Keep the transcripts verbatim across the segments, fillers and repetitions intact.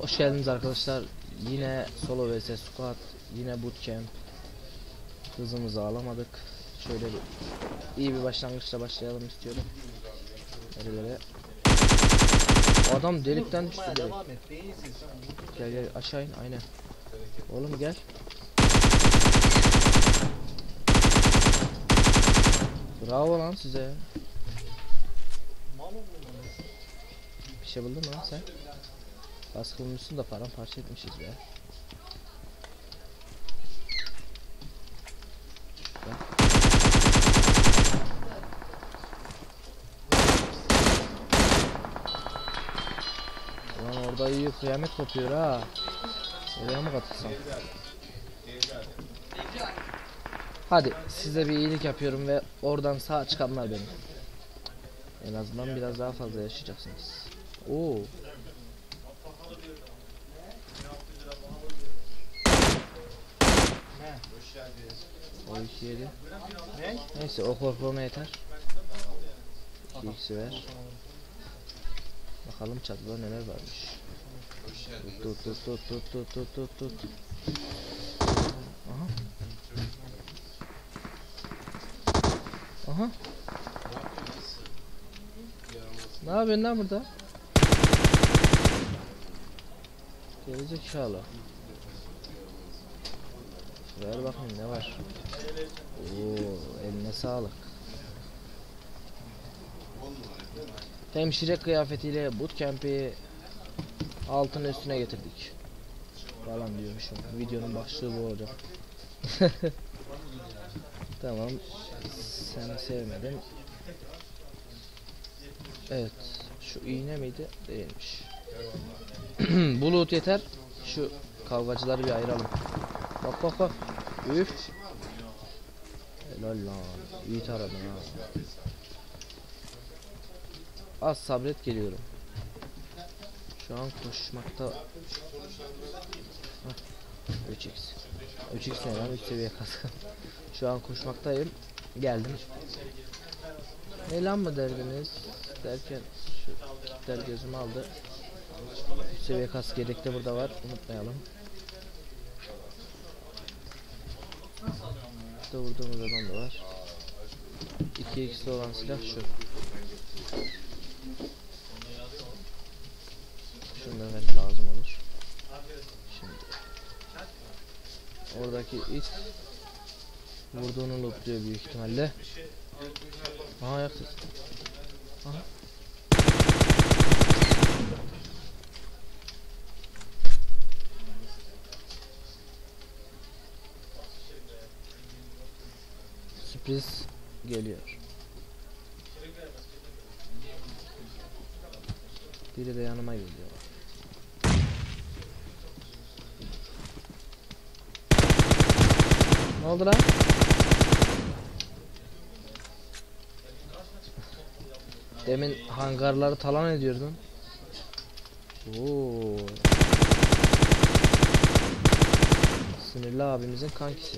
Hoş geldiniz arkadaşlar. Yine solo vs squad, yine bootcamp. Hızımızı alamadık. Şöyle bir iyi bir başlangıçla başlayalım istiyorum. Nerelere? Adam delikten düştü direkt. Gel gel aşağı in, aynen. Oğlum gel. Bravo lan size. Bir şey buldun mu lan sen? Baskılmışsın da paramparça etmişiz be. Lan orada iyi kıyamet kopuyor ha. Oraya mı katılsam? Hadi size bir iyilik yapıyorum ve oradan sağ çıkanlar benim. En azından biraz daha fazla yaşayacaksınız. Oo. O iki yedi. Neyse o korkmama yeter. iki x'i ver. Bakalım çatıda neler varmış. Tut tut tut tut tut tut tut tut. Aha. Aha. Ne yapıyorsun lan burada? Gerizekalı. Ver bakayım ne var. Oo, eline sağlık. Hemşire kıyafetiyle bootcamp'i altın üstüne getirdik falan diyormuşum. Videonun başlığı bu olacak. Tamam. Sen sevmedin. Evet. Şu iğne miydi? Değilmiş. Bulut yeter. Şu kavgacıları bir ayıralım. Bak bak bak. Üf. Helal lan. İyi taradın ha. Az sabret, geliyorum. Şu an koşmakta. üç x. üç x ne lan? üç seviye kaskı. Şu an koşmaktayım. Geldim. Ne lan mı derdiniz? Derken şu kitler gözümü aldı. üç seviye kask yedek de burada var. Unutmayalım. İşte vurduğumuz adam da var. iki x'li olan silah şu. Şundan evet lazım olur. Şimdi oradaki it vurduğunu lootluyor büyük ihtimalle. Aha ayaksız. Aha. Sürpriz geliyor. Biri de yanıma geliyor. Ne oldu lan? Demin hangarları talan ediyordun. Oo. Sinirli abimizin kankisi.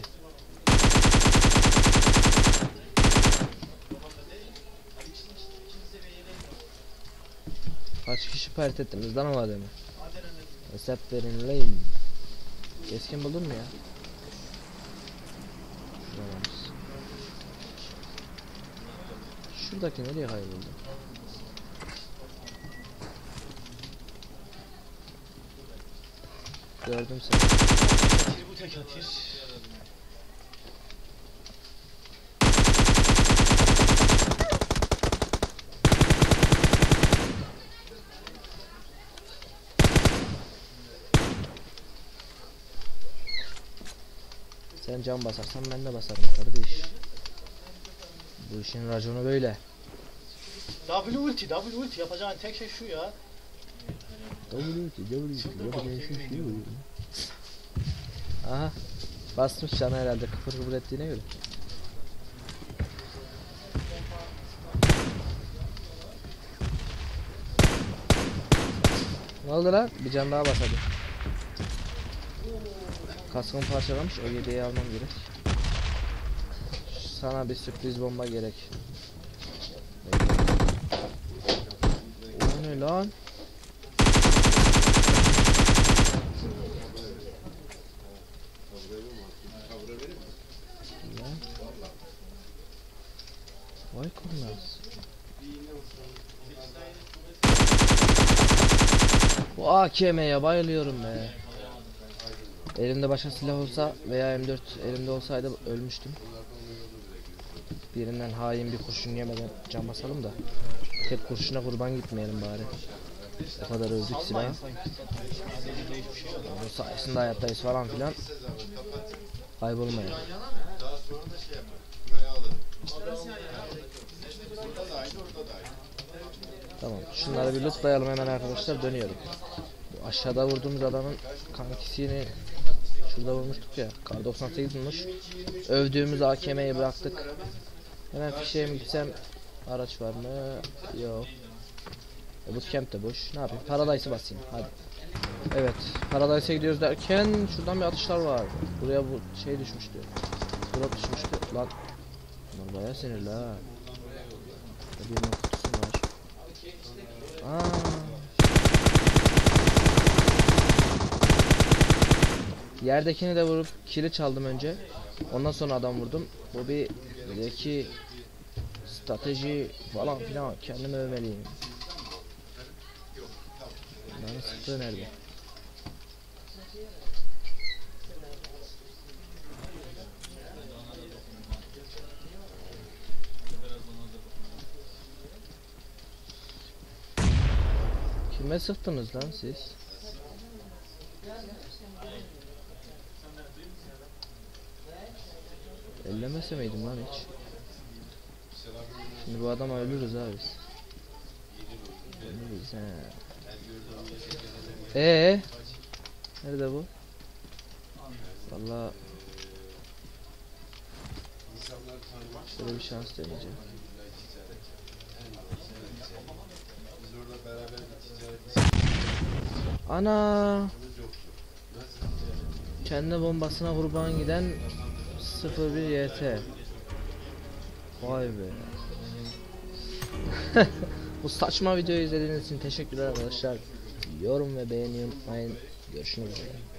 Kaç kişi pert ettiniz lan o adamı? Hesap verin lan. Keskin buldun mu ya? Şuramız. Şuradaki nereye kayboldu? Gördüm seni. Bu tek atış. Sen can basarsan ben de basarım kardeş. Bu işin raconu böyle. W ulti, W ulti yapacağın tek şey şu ya. W ulti, W ulti, yapacağın şey şu. Aha. Basmış canı herhalde kıpır kıpır ettiğine göre. Ne oldu lan? Bir can daha bas hadi. Kaskımı parçalamış, o yedeği almam gerek. Sana bir sürpriz bomba gerek. O ne lan? Bu A K M'ye bayılıyorum be. Elimde başka silah olsa veya M dört elimde olsaydı ölmüştüm. Birinden hain bir kurşun yemeden can basalım da tek kurşuna kurban gitmeyelim bari. O kadar övdük silahı. Salmayın sayın. Sadece hiçbir şey yok. Onun sayesinde hayattayız falan filan. Kaybolmayalım. Daha sonra da şey yapar. Buraya alırım. Burada da aynı, orada da aynı. Tamam. Şunları bir lootlayalım hemen arkadaşlar, dönüyorum. Bu aşağıda vurduğumuz adamın kankisini şurada vurmuştuk ya. Kar doksan sekiz bulmuş. Övdüğümüz A K M'yi bıraktık. Hemen fişeğe mi gitsem, araç var mı? Yok. E, bootcamp de boş. Ne yapayım? Paradise'ı basayım. Hadi. Evet. Paradise'a gidiyoruz derken şuradan bir atışlar var. Buraya bu şey düşmüştü. Drop düşmüştü. Lan. Bunlar bayağı sinirli ha. Bir kutusu var. Aa. Yerdekini de vurup kili çaldım önce. Ondan sonra adam vurdum. Bu bir zeki strateji falan filan, kendimi övmeliyim. Bana sıktığı nerede? Kime sıktınız lan siz? Ellemese miydim lan hiç? Şimdi bu adama ölürüz abi biz. Ölürüz he. Eee? Nerede bu? Vallahi şöyle bir şans deneyeceğim. Ana! Kendi bombasına kurban giden sıfır bir Y T. Vay be. Bu saçma videoyu izlediğiniz için teşekkürler arkadaşlar. Yorum ve beğeni unutmayın. Görüşmek üzere.